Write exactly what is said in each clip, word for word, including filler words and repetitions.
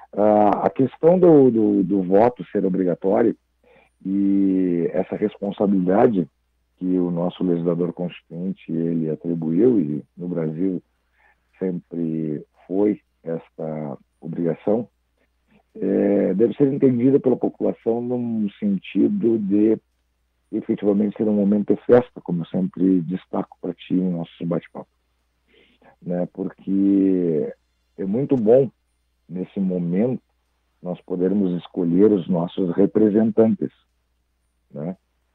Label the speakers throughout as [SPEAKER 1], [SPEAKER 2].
[SPEAKER 1] Uh, a questão do, do, do voto ser obrigatório e essa responsabilidade que o nosso legislador constituinte ele atribuiu, e no Brasil sempre foi esta obrigação, é, deve ser entendida pela população num sentido de efetivamente ser um momento de festa, como eu sempre destaco para ti em nossos bate-papo, né? Porque é muito bom, nesse momento, nós podermos escolher os nossos representantes, né?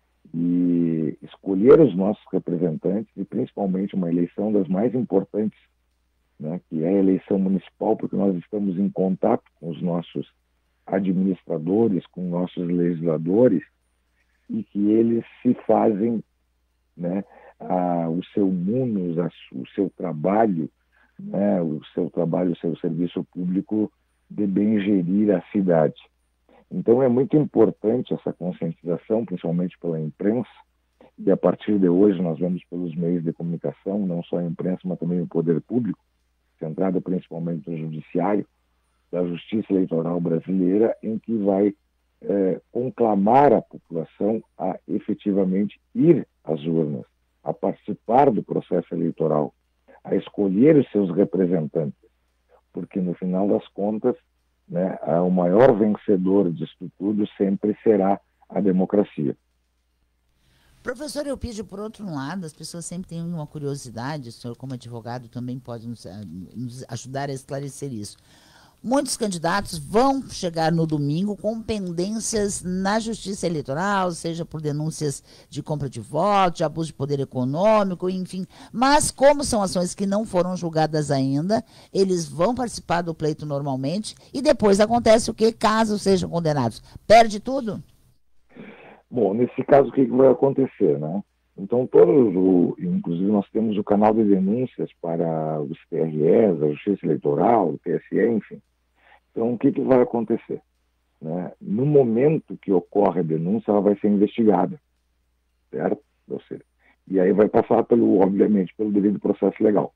[SPEAKER 1] E escolher os nossos representantes, e principalmente uma eleição das mais importantes, né? Que é a eleição municipal, porque nós estamos em contato com os nossos administradores, com nossos legisladores, e que eles se fazem, né, a, o seu munus, a, o seu trabalho, né, o seu trabalho, o seu serviço público de bem gerir a cidade. Então é muito importante essa conscientização, principalmente pela imprensa, e a partir de hoje nós vemos pelos meios de comunicação, não só a imprensa, mas também o poder público, centrado principalmente no judiciário, da Justiça Eleitoral Brasileira, em que vai É, conclamar a população a efetivamente ir às urnas, a participar do processo eleitoral, a escolher os seus representantes, porque no final das contas, né, o maior vencedor disso tudo sempre será a democracia.
[SPEAKER 2] Professor Eupídio, por outro lado, as pessoas sempre têm uma curiosidade, o senhor como advogado também pode nos, nos ajudar a esclarecer isso. Muitos candidatos vão chegar no domingo com pendências na Justiça Eleitoral, seja por denúncias de compra de votos, de abuso de poder econômico, enfim. Mas como são ações que não foram julgadas ainda, eles vão participar do pleito normalmente e depois acontece o que, caso sejam condenados? Perde tudo?
[SPEAKER 1] Bom, nesse caso, o que vai acontecer, né? Então, todos, o, inclusive nós temos o canal de denúncias para os T R Es, a Justiça Eleitoral, o T S E, enfim. Então, o que, que vai acontecer? Né? No momento que ocorre a denúncia, ela vai ser investigada, certo? Ou seja, e aí vai passar, pelo, obviamente, pelo devido processo legal.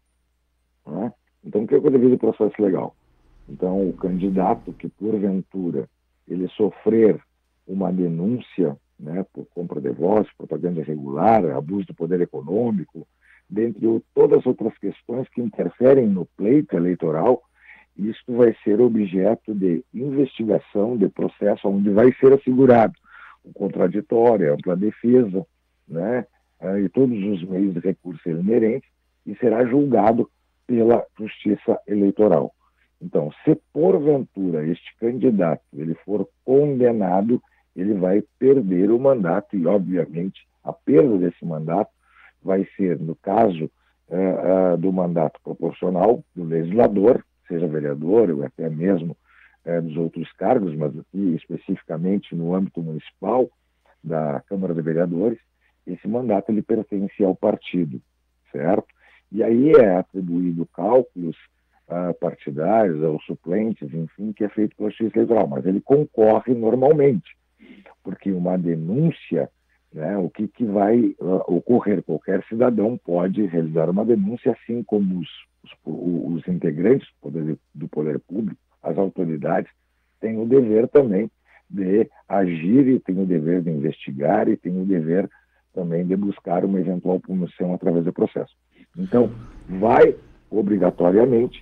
[SPEAKER 1] Né? Então, o que é o devido processo legal? Então, o candidato que, porventura, ele sofrer uma denúncia, né, por compra de votos, propaganda irregular, abuso do poder econômico, dentre todas as outras questões que interferem no pleito eleitoral, isto vai ser objeto de investigação, de processo, onde vai ser assegurado o contraditório, a ampla defesa, né, e todos os meios de recurso inerentes, e será julgado pela Justiça Eleitoral. Então, se porventura este candidato ele for condenado, ele vai perder o mandato e, obviamente, a perda desse mandato vai ser, no caso uh, uh, do mandato proporcional do legislador, seja vereador ou até mesmo é, dos outros cargos, mas aqui especificamente no âmbito municipal da Câmara de Vereadores, esse mandato ele pertence ao partido, certo? E aí é atribuído cálculos uh, partidários aos suplentes, enfim, que é feito pela Justiça Eleitoral, mas ele concorre normalmente, porque uma denúncia, né, o que, que vai uh, ocorrer? Qualquer cidadão pode realizar uma denúncia, assim como os Os, os integrantes do poder, do poder público, as autoridades, têm o dever também de agir e têm o dever de investigar e têm o dever também de buscar uma eventual punição através do processo. Então, vai obrigatoriamente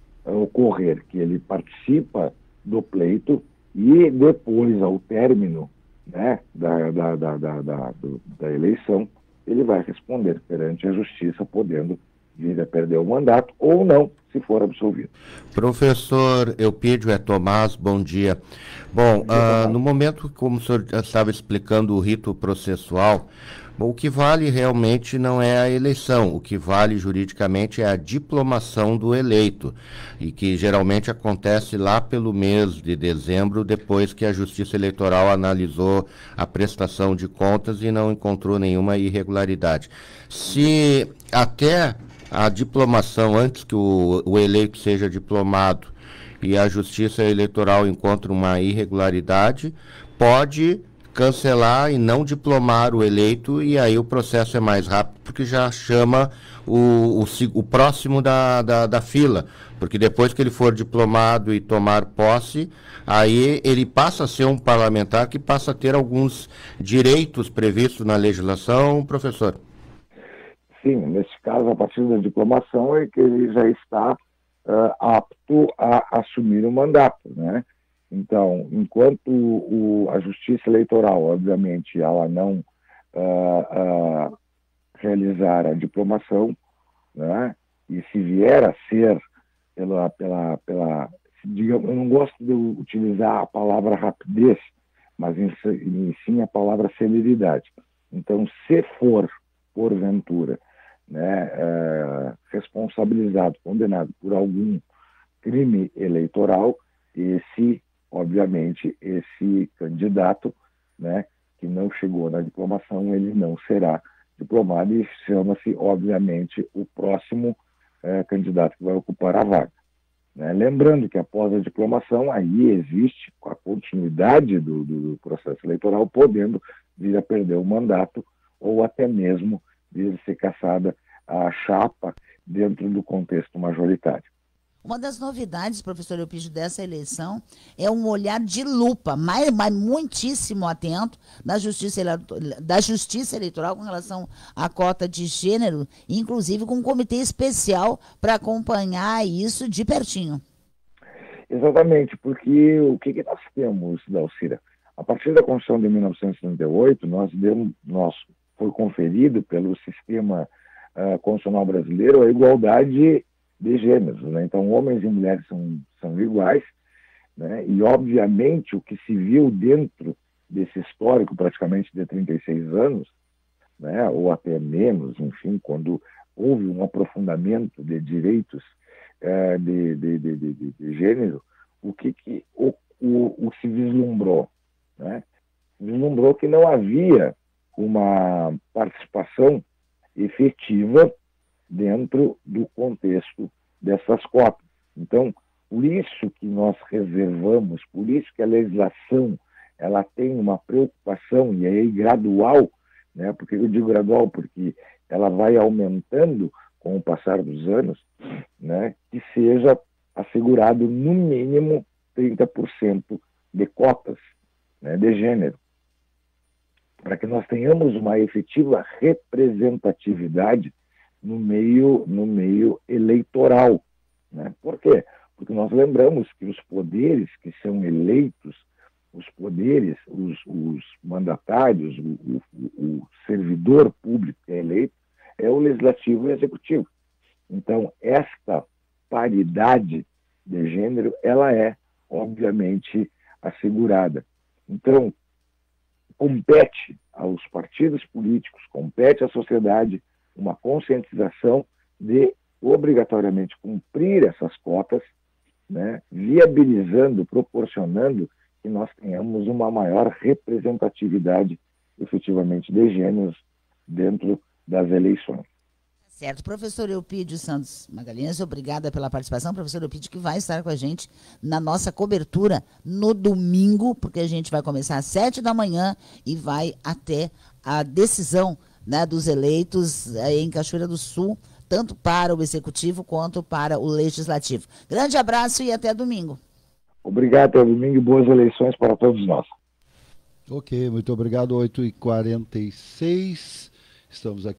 [SPEAKER 1] ocorrer que ele participa do pleito e depois, ao término, né, da, da, da, da, da, da eleição, ele vai responder perante a justiça, podendo vir a perder o mandato ou não, se for absolvido.
[SPEAKER 3] Professor Eupídio é Tomás, bom dia. Bom, bom dia, uh, no momento, como o senhor estava explicando o rito processual, bom, o que vale realmente não é a eleição, o que vale juridicamente é a diplomação do eleito, e que geralmente acontece lá pelo mês de dezembro, depois que a Justiça Eleitoral analisou a prestação de contas e não encontrou nenhuma irregularidade. Se até a diplomação, antes que o, o eleito seja diplomado e a Justiça Eleitoral encontre uma irregularidade, pode cancelar e não diplomar o eleito, e aí o processo é mais rápido, porque já chama o, o, o próximo da, da, da fila, porque depois que ele for diplomado e tomar posse, aí ele passa a ser um parlamentar que passa a ter alguns direitos previstos na legislação, professor?
[SPEAKER 1] Sim, nesse caso, a partir da diplomação é que ele já está uh, apto a assumir o mandato, né? Então, enquanto o, a Justiça Eleitoral, obviamente, ela não uh, uh, realizar a diplomação, né, e se vier a ser pela, pela, pela digamos, eu não gosto de utilizar a palavra rapidez, mas em, em sim a palavra celeridade. Então, se for, porventura, né, uh, responsabilizado, condenado por algum crime eleitoral, esse obviamente, esse candidato, né, que não chegou na diplomação, ele não será diplomado e chama-se, obviamente, o próximo eh, candidato que vai ocupar a vaga. Né? Lembrando que após a diplomação, aí existe a continuidade do, do processo eleitoral, podendo vir a perder o mandato ou até mesmo vir a ser cassada a chapa dentro do contexto majoritário.
[SPEAKER 2] Uma das novidades, professor Eupídio, dessa eleição é um olhar de lupa, mas, mas muitíssimo atento da justiça, da justiça eleitoral com relação à cota de gênero, inclusive com um comitê especial para acompanhar isso de pertinho.
[SPEAKER 1] Exatamente, porque o que, que nós temos, Dalcira? A partir da Constituição de mil novecentos e trinta e oito, nós, demos, nós foi conferido pelo sistema uh, constitucional brasileiro a igualdade de gêneros, né? Então, homens e mulheres são, são iguais, né? E, obviamente, o que se viu dentro desse histórico, praticamente de trinta e seis anos, né? Ou até menos, enfim, quando houve um aprofundamento de direitos eh, de, de, de, de, de gênero, o que, que o, o, o se vislumbrou, né? Vislumbrou que não havia uma participação efetiva dentro do contexto dessas cotas. Então, por isso que nós reservamos, por isso que a legislação ela tem uma preocupação, e aí gradual, né? Porque eu digo gradual porque ela vai aumentando com o passar dos anos, né? Que seja assegurado no mínimo trinta por cento de cotas, né, de gênero, para que nós tenhamos uma efetiva representatividade no meio, no meio eleitoral. Né? Por quê? Porque nós lembramos que os poderes que são eleitos, os poderes, os, os mandatários, o, o, o servidor público que é eleito, é o legislativo e o executivo. Então, esta paridade de gênero, ela é, obviamente, assegurada. Então, compete aos partidos políticos, compete à sociedade uma conscientização de obrigatoriamente cumprir essas cotas, né, viabilizando, proporcionando que nós tenhamos uma maior representatividade efetivamente de gêneros dentro das eleições.
[SPEAKER 2] Certo. Professor Eupídio Santos Magalhães, obrigada pela participação. Professor Eupídio, que vai estar com a gente na nossa cobertura no domingo, porque a gente vai começar às sete da manhã e vai até a decisão, né, dos eleitos eh, em Cachoeira do Sul, tanto para o Executivo quanto para o Legislativo. Grande abraço e até domingo.
[SPEAKER 1] Obrigado, até domingo e boas eleições para todos nós.
[SPEAKER 4] Ok, muito obrigado. oito e quarenta e seis, estamos aqui.